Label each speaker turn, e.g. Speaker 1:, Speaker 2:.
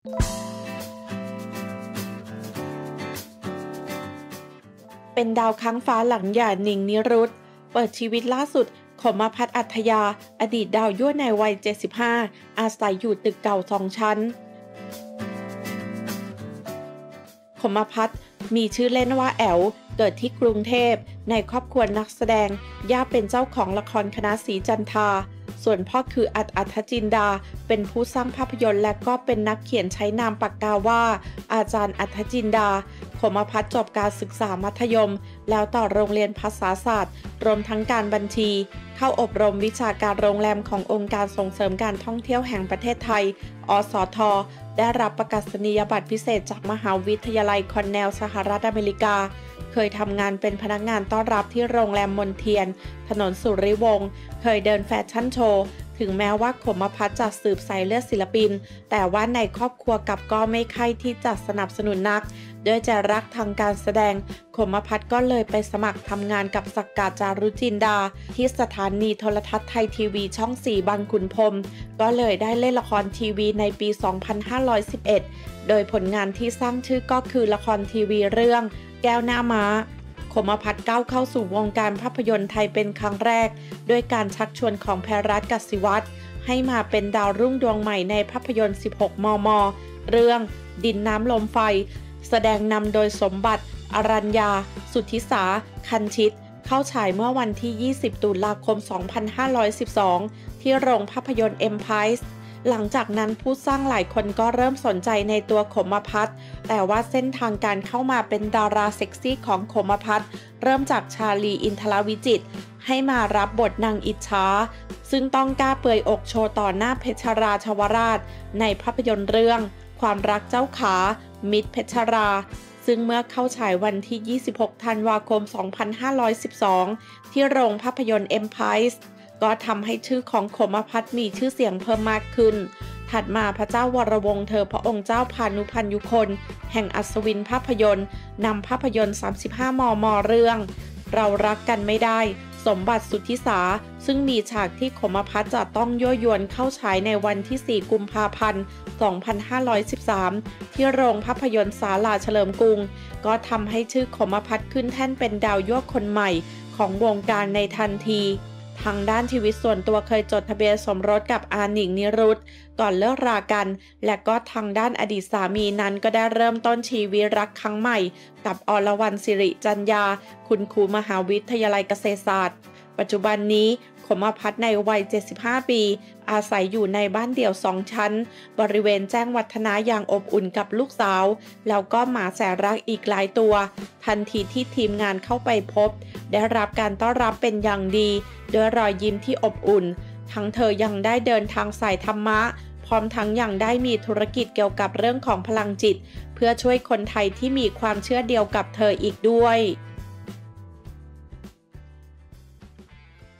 Speaker 1: เป็นดาวค้างฟ้าหลังหย่าหนิงนิรุตเปิดชีวิตล่าสุดขมภัทร อัธยาอดีตดาวยั่วในวัย 75 อาศัยอยู่ตึกเก่า2 ชั้นขมภัทรมีชื่อเล่นว่าแอ๋วเกิดที่กรุงเทพในครอบครัวนักแสดงย่าเป็นเจ้าของละครคณะศรีจันทราส่วนพ่อคืออัธจินดาเป็นผู้สร้างภาพยนตร์และก็เป็นนักเขียนใช้นามปากกาว่าอาจารย์อัธจินดาขมภัทรจบการศึกษามัธยมแล้วต่อโรงเรียนภาษาศาสตร์รวมทั้งการบัญชีเข้าอบรมวิชาการโรงแรมขององค์การส่งเสริมการท่องเที่ยวแห่งประเทศไทยอสท.ได้รับประกาศนียบัตรพิเศษจากมหาวิทยาลัยคอนเนลสหรัฐอเมริกาเคยทำงานเป็นพนักงานต้อนรับที่โรงแรมมนเทียนถนนสุริวงศ์เคยเดินแฟชั่นโชว์ถึงแม้ว่าขมภัทรจะสืบสายเลือดศิลปินแต่ว่าในครอบครัวกับก็ไม่ใคร่ที่จะสนับสนุนนักด้วยใจรักทางการแสดงขมภัทรก็เลยไปสมัครทำงานกับสักกาจารุจินดาที่สถานีโทรทัศน์ไทยทีวีช่อง 4 บางขุนพรหมก็เลยได้เล่นละครทีวีในปี 2511 โดยผลงานที่สร้างชื่อก็คือละครทีวีเรื่องแก้วหน้าม้าขมภัทรก้าวเข้าสู่วงการภาพยนตร์ไทยเป็นครั้งแรกด้วยการชักชวนของแพรรัตน์ กสิวัฒน์ให้มาเป็นดาวรุ่งดวงใหม่ในภาพยนตร์ 16 มม. เรื่องดินน้ำลมไฟแสดงนำโดยสมบัติอรัญญาสุทธิสาคันชิตเข้าฉายเมื่อวันที่ 20 ตุลาคม 2512 ที่โรงภาพยนตร์ Empireหลังจากนั้นผู้สร้างหลายคนก็เริ่มสนใจในตัวขมภัทรแต่ว่าเส้นทางการเข้ามาเป็นดาราเซ็กซี่ของขมภัทรเริ่มจากชาลีอินทรวิจิตรให้มารับบทนางอิจฉาซึ่งต้องกล้าเปลือยอกโชว์ต่อหน้าเพชรราชวราชในภาพยนตร์เรื่องความรักเจ้าขามิตรเพชรราซึ่งเมื่อเข้าฉายวันที่ 26 ธันวาคม 2512 ที่โรงภาพยนตร์ Empireก็ทำให้ชื่อของขมภัทรมีชื่อเสียงเพิ่มมากขึ้นถัดมาพระเจ้าวรวงศ์เธอพระองค์เจ้าพานุพันยุคนแห่งอัศวินภาพยนตร์นำภาพยนตร์ 35 มม. เรื่องเรารักกันไม่ได้สมบัติสุทธิสาซึ่งมีฉากที่ขมภัทรจะต้องยั่วยวนเข้าฉายในวันที่ 4 กุมภาพันธ์ 2513 ที่โรงภาพยนตร์ศาลาเฉลิมกรุงก็ทำให้ชื่อขมภัทรขึ้นแท่นเป็นดาวยั่วคนใหม่ของวงการในทันทีทางด้านชีวิตส่วนตัวเคยจดทะเบียนสมรสกับอาหนิงนิรุตก่อนเลิกรากันและก็ทางด้านอดีตสามีนั้นก็ได้เริ่มต้นชีวิตรักครั้งใหม่กับอรวรรณสิริจัญญาคุณครูมหาวิทยาลัยเกษตรศาสตร์ปัจจุบันนี้ขมภัทรในวัย 75 ปีอาศัยอยู่ในบ้านเดี่ยว 2 ชั้นบริเวณแจ้งวัฒนะอย่างอบอุ่นกับลูกสาวแล้วก็หมาแสนรักอีกหลายตัวทันทีที่ทีมงานเข้าไปพบได้รับการต้อนรับเป็นอย่างดีด้วยรอยยิ้มที่อบอุ่นทั้งเธอยังได้เดินทางสายธรรมะพร้อมทั้งยังได้มีธุรกิจเกี่ยวกับเรื่องของพลังจิตเพื่อช่วยคนไทยที่มีความเชื่อเดียวกับเธออีกด้วย